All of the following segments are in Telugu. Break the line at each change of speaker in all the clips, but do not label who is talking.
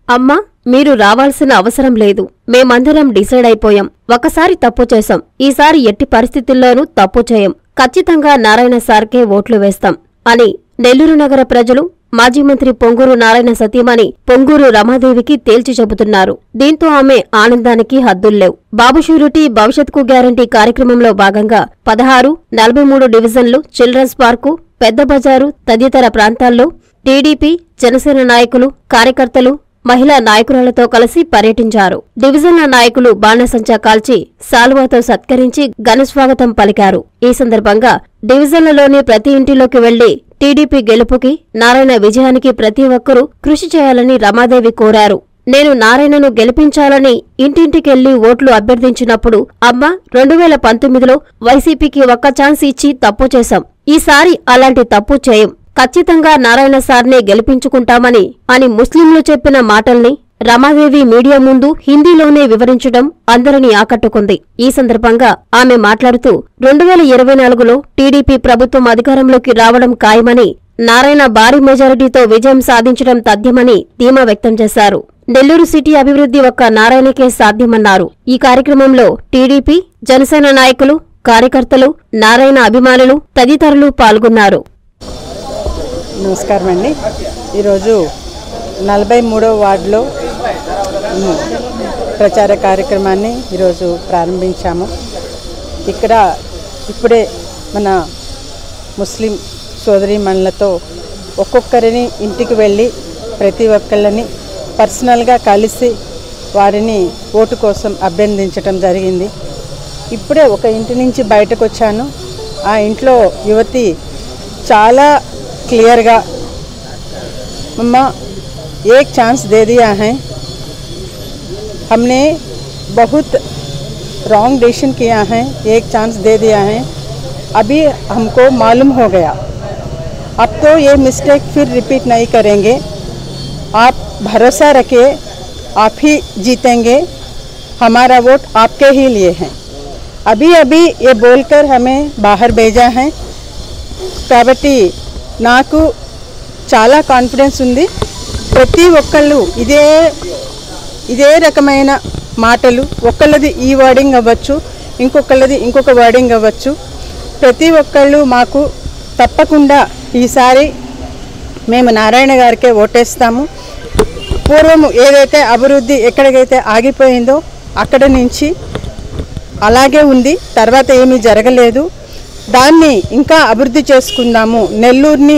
అమ్మా, మీరు రావాల్సిన అవసరం లేదు. మేమందరం డిసైడ్ అయిపోయాం. ఒకసారి తప్పు చేశాం, ఈసారి ఎట్టి పరిస్థితుల్లోనూ తప్పు చేయం. ఖచ్చితంగా నారాయణ సార్కే ఓట్లు వేస్తాం అని నెల్లూరు నగర ప్రజలు మాజీ మంత్రి పొంగూరు నారాయణ సతీమణి పొంగూరు రమాదేవికి తేల్చి చెబుతున్నారు. దీంతో ఆమె ఆనందానికి హద్దుల్లేవు. బాబు షూరిటీ భవిష్యత్కు గ్యారంటీ కార్యక్రమంలో భాగంగా 16, 43 డివిజన్లు, చిల్డ్రన్స్ పార్కు, పెద్ద బజారు తదితర ప్రాంతాల్లో టీడీపీ, జనసేన నాయకులు, కార్యకర్తలు, మహిళా నాయకురాలతో కలిసి పర్యటించారు. డివిజన్ల నాయకులు బాణసంచా కాల్చి శాలువాతో సత్కరించి ఘనస్వాగతం పలికారు. ఈ సందర్భంగా డివిజన్లలోని ప్రతి ఇంటిలోకి వెళ్లి టీడీపీ గెలుపుకి, నారాయణ విజయానికి ప్రతి ఒక్కరూ కృషి చేయాలని రమాదేవి కోరారు. నేను నారాయణను గెలిపించాలని ఇంటింటికెళ్లి ఓట్లు అభ్యర్థించినప్పుడు, అమ్మ 2019లో వైసీపీకి ఒక్క ఛాన్స్ ఇచ్చి తప్పు చేశాం. ఈసారి అలాంటి తప్పు చేయం. ఖచ్చితంగా నారాయణ సార్నే గెలిపించుకుంటామని అని ముస్లింలు చెప్పిన మాటల్ని రమాదేవి మీడియా ముందు హిందీలోనే వివరించడం అందరినీ ఆకట్టుకుంది. ఈ సందర్భంగా ఆమె మాట్లాడుతూ 2024లో టీడీపీ ప్రభుత్వం అధికారంలోకి రావడం ఖాయమని, నారాయణ భారీ మెజారిటీతో విజయం సాధించడం తథ్యమని ధీమా వ్యక్తం చేశారు. నెల్లూరు సిటీ అభివృద్ధి ఒక్క నారాయణకే సాధ్యమన్నారు. ఈ కార్యక్రమంలో టీడీపీ, జనసేన నాయకులు, కార్యకర్తలు, నారాయణ అభిమానులు తదితరులు పాల్గొన్నారు.
నమస్కారం అండి. ఈరోజు 43వ వార్డులో ప్రచార కార్యక్రమాన్ని ఈరోజు ప్రారంభించాము. ఇక్కడ ఇప్పుడే మన ముస్లిం సోదరీమణులతో ఒక్కొక్కరిని ఇంటికి వెళ్ళి ప్రతి ఒక్కళ్ళని పర్సనల్గా కలిసి వారిని ఓటు కోసం అభ్యర్థించడం జరిగింది. ఇప్పుడే ఒక ఇంటి నుంచి బయటకు వచ్చాను. ఆ ఇంట్లో యువతి చాలా क्लियरगा मम्मा एक चांस दे दिया है, हमने बहुत रॉन्ग डिसीजन किया है, एक चांस दे दिया है, अभी हमको मालूम हो गया, अब तो ये मिस्टेक फिर रिपीट नहीं करेंगे, आप भरोसा रखिए, आप ही जीतेंगे, हमारा वोट आपके ही लिए है। अभी अभी ये बोलकर हमें बाहर भेजा है, కాబట్టి నాకు చాలా కాన్ఫిడెన్స్ ఉంది. ప్రతి ఒక్కళ్ళు ఇదే రకమైన మాటలు, ఒక్కళ్ళది ఈ వర్డింగ్ అవ్వచ్చు, ఇంకొకళ్ళది ఇంకొక వర్డింగ్ అవ్వచ్చు. ప్రతి ఒక్కళ్ళు మాకు తప్పకుండా ఈసారి మేము నారాయణ గారికే ఓటేస్తాము. పూర్వం ఏదైతే అభివృద్ధి ఎక్కడికైతే ఆగిపోయిందో అక్కడ నుంచి అలాగే ఉంది, తర్వాత ఏమీ జరగలేదు. దాన్ని ఇంకా అభివృద్ధి చేసుకుందాము, నెల్లూరుని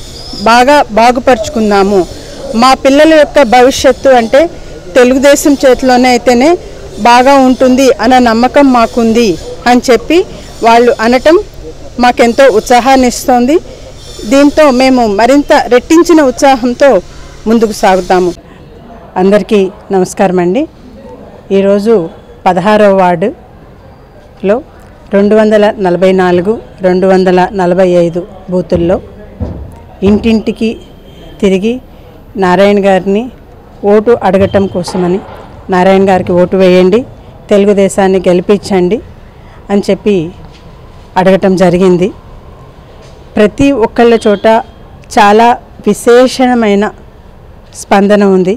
బాగుపరుచుకుందాము. మా పిల్లల యొక్క భవిష్యత్తు అంటే తెలుగుదేశం చేతిలోనే అయితేనే బాగా ఉంటుంది అన్న నమ్మకం మాకుంది అని చెప్పి వాళ్ళు అనటం మాకెంతో ఉత్సాహాన్ని ఇస్తోంది. దీంతో మేము మరింత రెట్టించిన ఉత్సాహంతో ముందుకు సాగుతాము. అందరికీ నమస్కారం అండి. ఈరోజు 16వ వార్డులో 244, 245 బూతుల్లో ఇంటింటికి తిరిగి నారాయణ గారిని ఓటు అడగటం కోసమని, నారాయణ గారికి ఓటు వేయండి, తెలుగుదేశాన్ని గెలిపించండి అని చెప్పి అడగటం జరిగింది. ప్రతి ఒక్కళ్ళ చోట చాలా విశేషమైన స్పందన ఉంది.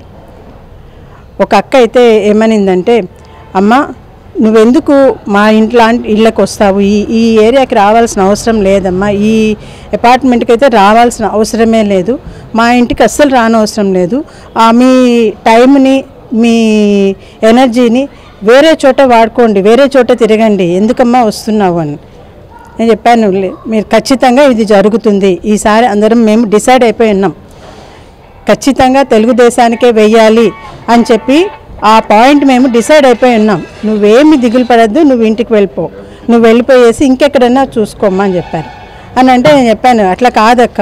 ఒక అక్క అయితే ఏమనిందంటే, అమ్మ నువ్వెందుకు మా ఇళ్ళకి వస్తావు, ఈ ఏరియాకి రావాల్సిన అవసరం లేదమ్మా, ఈ అపార్ట్మెంట్కి అయితే రావాల్సిన అవసరమే లేదు, మా ఇంటికి అస్సలు రానవసరం లేదు, మీ టైంని మీ ఎనర్జీని వేరే చోట వాడుకోండి, వేరే చోట తిరగండి, ఎందుకమ్మా వస్తున్నావు అని నేను చెప్పాను. మీరు ఖచ్చితంగా ఇది జరుగుతుంది, ఈసారి అందరం మేము డిసైడ్ అయిపోయి ఉన్నాం, ఖచ్చితంగా తెలుగుదేశానికే వెయ్యాలి అని చెప్పి ఆ పాయింట్ మేము డిసైడ్ అయిపోయి ఉన్నాం. నువ్వేమి దిగులు పడద్దు, నువ్వు ఇంటికి వెళ్ళిపో, నువ్వు వెళ్ళిపోయేసి ఇంకెక్కడన్నా చూసుకోమ్మా అని చెప్పారు. అని అంటే నేను చెప్పాను, అట్లా కాదక్క,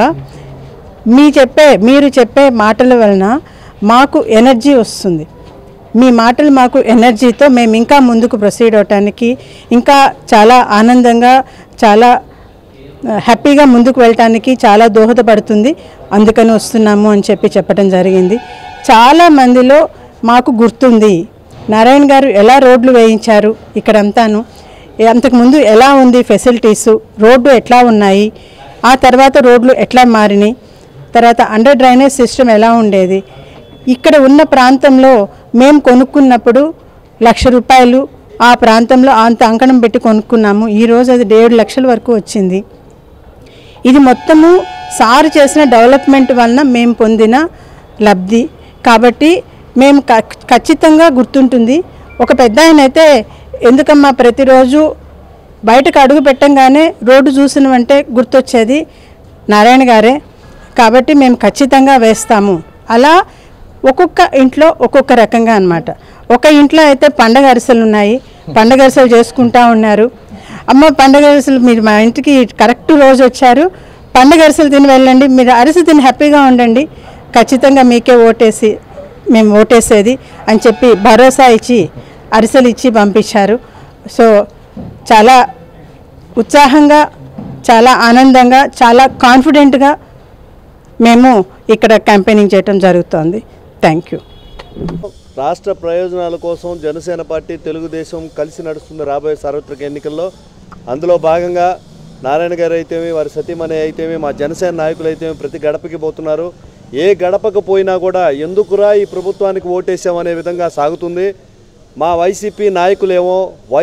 మీరు చెప్పే మాటల వలన మాకు ఎనర్జీ వస్తుంది, మీ మాటలు మాకు ఎనర్జీతో మేము ఇంకా ముందుకు ప్రొసీడ్ అవటానికి, ఇంకా చాలా ఆనందంగా చాలా హ్యాపీగా ముందుకు వెళ్ళటానికి చాలా దోహదపడుతుంది, అందుకని వస్తున్నాము అని చెప్పడం జరిగింది. చాలా మందిలో మాకు గుర్తుంది, నారాయణ గారు ఎలా రోడ్లు వేయించారు ఇక్కడంతాను, అంతకుముందు ఎలా ఉంది ఫెసిలిటీసు, రోడ్డు ఎట్లా ఉన్నాయి, ఆ తర్వాత రోడ్లు ఎట్లా మారినాయి, తర్వాత అండర్ డ్రైనేజ్ సిస్టమ్ ఎలా ఉండేది, ఇక్కడ ఉన్న ప్రాంతంలో మేము కొనుక్కున్నప్పుడు 1,00,000 రూపాయలు ఆ ప్రాంతంలో అంత అంకణం పెట్టి కొనుక్కున్నాము. ఈరోజు అది 1.5 లక్షల వరకు వచ్చింది. ఇది మొత్తము సార్ చేసిన డెవలప్మెంట్ వలన మేము పొందిన లబ్ధి కాబట్టి మేము ఖచ్చితంగా గుర్తుంటుంది. ఒక పెద్ద ఆయన అయితే ఎందుకమ్మా ప్రతిరోజు బయటకు అడుగు పెట్టంగానే రోడ్డు చూసినవంటే గుర్తొచ్చేది నారాయణ గారే కాబట్టి మేము ఖచ్చితంగా వేస్తాము. అలా ఒక్కొక్క ఇంట్లో ఒక్కొక్క రకంగా అన్నమాట. ఒక ఇంట్లో అయితే పండగ అరిసెలు ఉన్నాయి, పండగ అరిసెలు చేసుకుంటా ఉన్నారు. అమ్మ పండగ అరిసెలు మీరు మా ఇంటికి కరెక్ట్ రోజు వచ్చారు, పండగ అరిసెలు తిని వెళ్ళండి, మీరు అరిసె తిని హ్యాపీగా ఉండండి, ఖచ్చితంగా మీకే ఓటేసి మేము ఓటేసేది అని చెప్పి భరోసా ఇచ్చి అరిసెలు ఇచ్చి పంపించారు. సో చాలా ఉత్సాహంగా, చాలా ఆనందంగా, చాలా కాన్ఫిడెంట్గా మేము ఇక్కడ క్యాంపెయినింగ్ చేయడం జరుగుతోంది. Thank you.
రాష్ట్ర ప్రయోజనాల కోసం జనసేన పార్టీ తెలుగుదేశం కలిసి నడుస్తుంది రాబోయే సార్వత్రిక ఎన్నికల్లో. అందులో భాగంగా నారాయణ గారు అయితేమి, వారి సతీమణి అయితేమి, మా జనసేన నాయకులు అయితేమి ప్రతి గడపకి పోతున్నారు. ఏ గడపకు పోయినా కూడా ఎందుకురా ఈ ప్రభుత్వానికి ఓటేసామనే విధంగా సాగుతుంది. మా వైసీపీ నాయకులేమో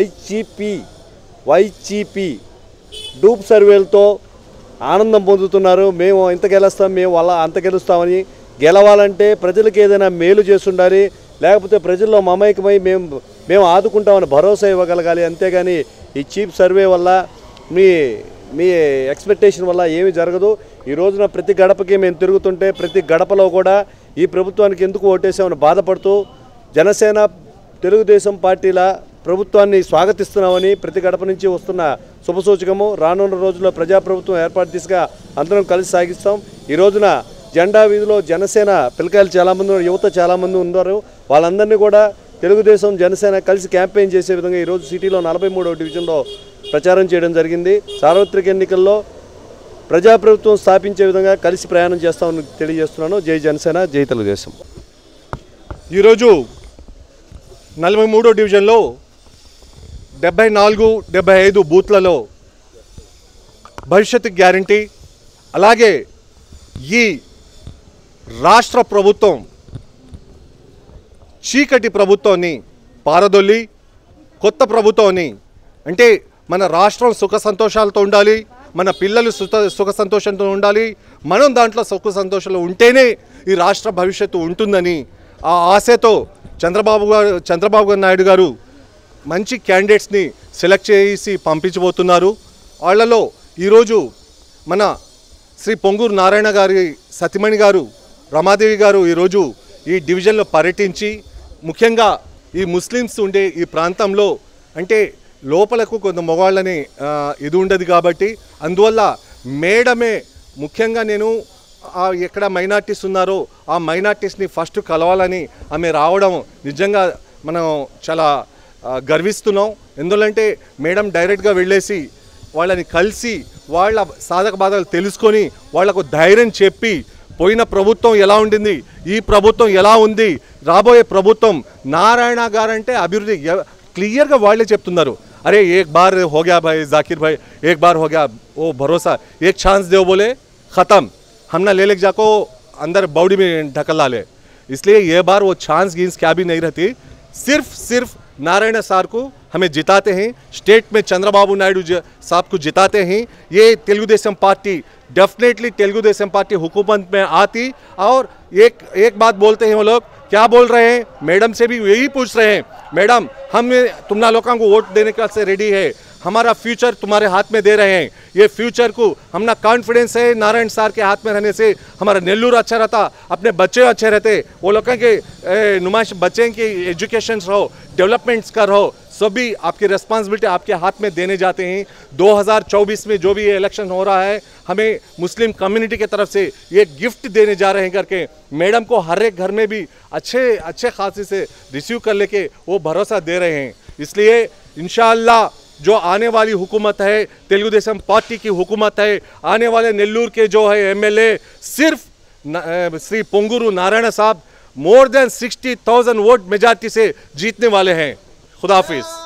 వైసీపీ డూప్ సర్వేలతో ఆనందం పొందుతున్నారు. మేము ఇంత గెలుస్తాం, మేము అలా అంత గెలుస్తామని. గెలవాలంటే ప్రజలకు ఏదైనా మేలు చేస్తుండాలి, లేకపోతే ప్రజల్లో మమైకమై మేము ఆదుకుంటామని భరోసా ఇవ్వగలగాలి. అంతేగాని ఈ చీప్ సర్వే వల్ల మీ ఎక్స్పెక్టేషన్ వల్ల ఏమీ జరగదు. ఈ రోజున ప్రతి గడపకి మేము తిరుగుతుంటే ప్రతి గడపలో కూడా ఈ ప్రభుత్వానికి ఎందుకు ఓటేసామని బాధపడుతూ జనసేన తెలుగుదేశం పార్టీల ప్రభుత్వాన్ని స్వాగతిస్తున్నామని ప్రతి గడప నుంచి వస్తున్న శుభసూచకము. రానున్న రోజుల్లో ప్రజాప్రభుత్వం ఏర్పాటు దిశగా అందరం కలిసి సాగిస్తాం. ఈ రోజున జెండా వీధిలో జనసేన పిల్లకాయలు చాలామంది, యువత చాలామంది ఉన్నారు. వాళ్ళందరినీ కూడా తెలుగుదేశం జనసేన కలిసి క్యాంపెయిన్ చేసే విధంగా ఈరోజు సిటీలో 43వ డివిజన్లో ప్రచారం చేయడం జరిగింది. సార్వత్రిక ఎన్నికల్లో ప్రజాప్రభుత్వం స్థాపించే విధంగా కలిసి ప్రయాణం చేస్తామని తెలియజేస్తున్నాను. జై జనసేన, జై తెలుగుదేశం.
ఈరోజు 43వ డివిజన్లో 74-75 బూత్లలో భవిష్యత్తు గ్యారంటీ, అలాగే ఈ రాష్ట్ర ప్రభుత్వం చీకటి ప్రభుత్వాన్ని పారదొల్లి కొత్త ప్రభుత్వాన్ని, అంటే మన రాష్ట్రం సుఖ సంతోషాలతో ఉండాలి, మన పిల్లలు సుఖ సంతోషంతో ఉండాలి, మనం దాంట్లో సుఖ సంతోషాలు ఉంటేనే ఈ రాష్ట్ర భవిష్యత్తు ఉంటుందని ఆ ఆశతో చంద్రబాబు నాయుడు గారు మంచి క్యాండిడేట్స్ని సెలెక్ట్ చేసి పంపించబోతున్నారు. వాళ్ళలో ఈరోజు మన శ్రీ పొంగూరు నారాయణ గారి సతీమణి గారు రమాదేవి గారు ఈరోజు ఈ డివిజన్లో పర్యటించి ముఖ్యంగా ఈ ముస్లిమ్స్ ఉండే ఈ ప్రాంతంలో, అంటే లోపలకు కొంత మగవాళ్ళని ఇది ఉండదు కాబట్టి అందువల్ల మేడమే ముఖ్యంగా నేను ఎక్కడ మైనార్టీస్ ఉన్నారో ఆ మైనార్టీస్ని ఫస్ట్ కలవాలని ఆమె రావడం నిజంగా మనం చాలా గర్విస్తున్నాం. ఎందుకంటే మేడం డైరెక్ట్గా వెళ్ళేసి వాళ్ళని కలిసి వాళ్ళ సాధక బాధలు తెలుసుకొని వాళ్లకు ధైర్యం చెప్పి పోయిన ప్రభుత్వం ఎలా ఉండింది, ఈ ప్రభుత్వం ఎలా ఉంది, రాబోయే ప్రభుత్వం నారాయణ గారంటే అభివృద్ధి క్లియర్గా వాళ్ళే చెప్తున్నారు. अरे एक बार हो गया भाई जाकिर भाई, एक बार हो गया वो भरोसा, एक चांस दो बोले ख़त्म, हमने ले जाको अंदर बाउडी में ढकल डाले. इसलिए ये बार वो चांस गिंस क्या भी नहीं रहती. सिर्फ नारायण सार को हमें जिताते हैं, स्टेट में चंद्रबाबू नायडू साहब को जिताते हैं. ये Telugu Desam party definitely Telugu Desam party हुकूमत में आती. और एक बात बोलते हैं वो लोग, क्या बोल रहे हैं, मैडम से भी यही पूछ रहे हैं, मैडम हम तुम लोगों को वोट देने के से रेडी है, हमारा फ्यूचर तुम्हारे हाथ में दे रहे हैं. ये फ्यूचर को हमना कॉन्फिडेंस है नारायण सार के हाथ में रहने से हमारा नेल्लूर अच्छा रहता, अपने बच्चे अच्छे रहते, वो लोगों के नुमाइश बच्चे की एजुकेशन रहो, डेवलपमेंट्स का रहो, सभी आपकी रिस्पॉन्सिबिलिटी आपके हाथ में देने जाते हैं. 2024 में जो भी ये इलेक्शन हो रहा है हमें मुस्लिम कम्युनिटी की तरफ से ये गिफ्ट देने जा रहे हैं करके मैडम को हर एक घर में भी अच्छे खासे से रिसीव कर लेके वो भरोसा दे रहे हैं. इसलिए इंशाअल्लाह जो आने वाली हुकूमत है तेलुगुदेशम पार्टी की हुकूमत है, आने वाले नेल्लूर के जो है MLA सिर्फ श्री पोंगूरू नारायण साहब मोर देन 60,000 वोट मेजॉरिटी से जीतने वाले हैं. खुदा हाफिज़.